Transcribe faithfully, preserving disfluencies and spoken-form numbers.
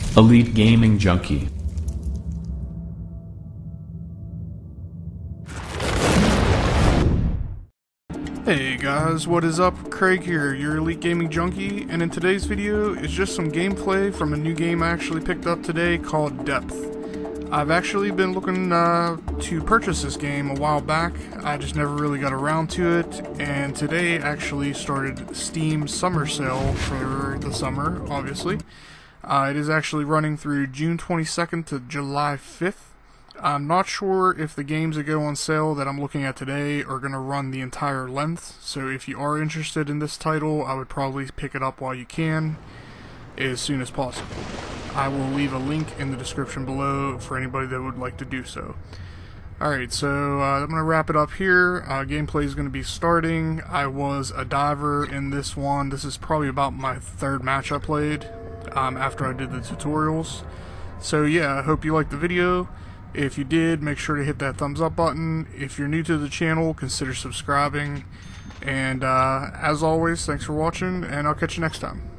Elite Gaming Junkie. Hey guys, what is up? Craig here, your Elite Gaming Junkie, and in today's video is just some gameplay from a new game I actually picked up today called Depth. I've actually been looking uh, to purchase this game a while back, I just never really got around to it, and today actually started Steam summer sale for the summer, obviously. Uh, it is actually running through June twenty-second to July fifth. I'm not sure if the games that go on sale that I'm looking at today are going to run the entire length, so if you are interested in this title, I would probably pick it up while you can, as soon as possible. I will leave a link in the description below for anybody that would like to do so. Alright, so uh, I'm going to wrap it up here. Uh, gameplay is going to be starting. I was a diver in this one. This is probably about my third match I played um, after I did the tutorials. So yeah, I hope you liked the video. If you did, make sure to hit that thumbs up button. If you're new to the channel, consider subscribing. And uh, as always, thanks for watching, and I'll catch you next time.